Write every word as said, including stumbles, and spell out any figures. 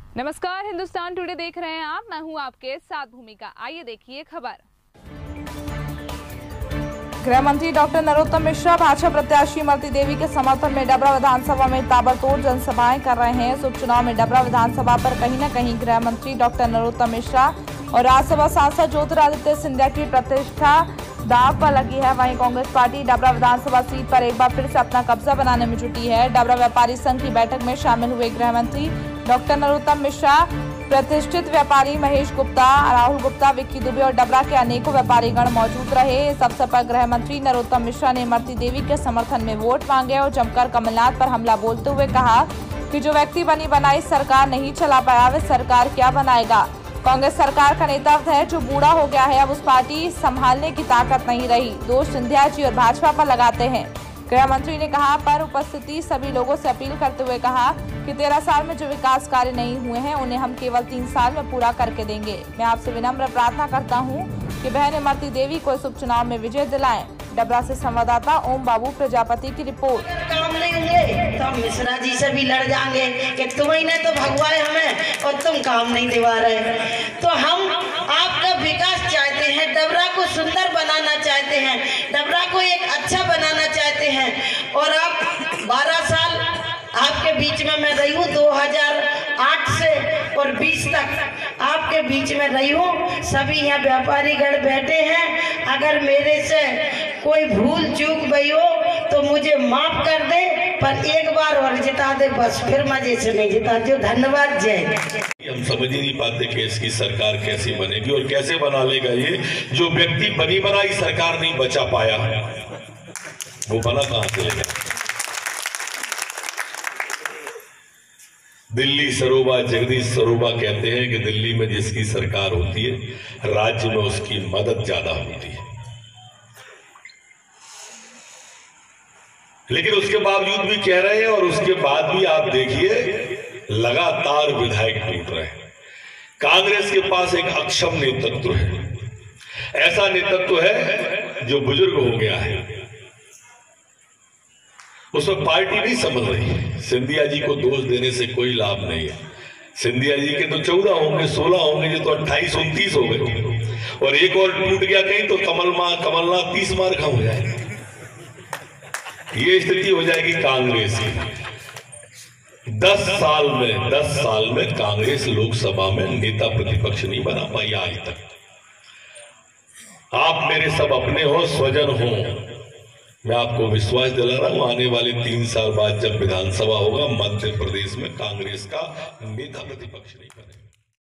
नमस्कार, हिंदुस्तान टुडे देख रहे हैं आप। मैं हूं आपके साथ भूमिका। आइए देखिए खबर। गृह मंत्री डॉक्टर नरोत्तम मिश्रा भाजपा प्रत्याशी इमरती देवी के समर्थन में डबरा विधानसभा में ताबड़तोड़ जनसभाएं कर रहे हैं। इस उपचुनाव में डबरा विधानसभा पर कहीं न कहीं गृह मंत्री डॉक्टर नरोत्तम मिश्रा और राज्यसभा सांसद ज्योतिरादित्य सिंधिया की प्रतिष्ठा दांव पर लगी है। वहीं कांग्रेस पार्टी डबरा विधानसभा सीट पर एक बार फिर से अपना कब्जा बनाने में जुटी है। डबरा व्यापारी संघ की बैठक में शामिल हुए गृह मंत्री डॉक्टर नरोत्तम मिश्रा, प्रतिष्ठित व्यापारी महेश गुप्ता, राहुल गुप्ता, विक्की दुबे और डबरा के अनेकों व्यापारीगण मौजूद रहे। इस अवसर पर गृह मंत्री नरोत्तम मिश्रा ने इमरती देवी के समर्थन में वोट मांगे और जमकर कमलनाथ पर हमला बोलते हुए कहा कि जो व्यक्ति बनी बनाई सरकार नहीं चला पाया, वे सरकार क्या बनाएगा। कांग्रेस सरकार का नेता है जो बूढ़ा हो गया है, अब उस पार्टी संभालने की ताकत नहीं रही। दोष सिंधिया जी और भाजपा पर लगाते हैं। गृह मंत्री ने कहा पर उपस्थिति सभी लोगों से अपील करते हुए कहा कि तेरह साल में जो विकास कार्य नहीं हुए हैं उन्हें हम केवल तीन साल में पूरा करके देंगे। मैं आपसे विनम्र प्रार्थना करता हूं कि बहन इमरती देवी को इस उपचुनाव में विजय दिलाएं। डबरा से संवाददाता ओम बाबू प्रजापति की रिपोर्ट। काम नहीं हुए तो हम मिश्रा जी से भी लड़ जाएंगे कि तुम्हें ने तो भगवाए हमें और तुम काम नहीं दिवा रहे। तो हम आपका विकास चाहते हैं, डबरा को सुंदर बनाना चाहते हैं, डबरा को एक अच्छा बनाना चाहते हैं। और आप बारह साल आपके बीच में मैं रही हूँ, दो हज़ार आठ से और बीस तक आपके बीच में रही हूँ। सभी यहाँ व्यापारी गण बैठे हैं। अगर मेरे से कोई भूल चूक गई हो तो मुझे माफ कर दे, पर एक बार और जिता दे, बस फिर मजे से नहीं जिताती हूँ। धन्यवाद। जय। हम समझ ही नहीं पाते कि इसकी सरकार कैसी बनेगी और कैसे बना लेगा ये जो व्यक्ति बनी बनाई सरकार नहीं बचा पाया, वो बना कहां से लेगा। दिल्ली सरोबा जगदीश सरोबा कहते हैं कि दिल्ली में जिसकी सरकार होती है राज्य में उसकी मदद ज्यादा होती है, लेकिन उसके बावजूद भी कह रहे हैं और उसके बाद भी आप देखिए लगातार विधायक टूट रहे हैं। कांग्रेस के पास एक अक्षम नेतृत्व है, ऐसा नेतृत्व है जो बुजुर्ग हो गया है, उसमें पार्टी नहीं समझ रही है। सिंधिया जी को दोष देने से कोई लाभ नहीं है। सिंधिया जी के तो चौदह होंगे, सोलह होंगे, जो तो अट्ठाईस उनतीस हो गए और एक और टूट गया कहीं तो कमल मां कमलनाथ तीस मार खा हो जाएगा। ये स्थिति हो जाएगी कांग्रेस की। दस साल में दस साल में कांग्रेस लोकसभा में नेता प्रतिपक्ष नहीं बना पाई आज तक। आप मेरे सब अपने हो, स्वजन हो। मैं आपको विश्वास दिला रहा हूं आने वाले तीन साल बाद जब विधानसभा होगा मध्य प्रदेश में कांग्रेस का नेता प्रतिपक्ष नहीं बनेगा।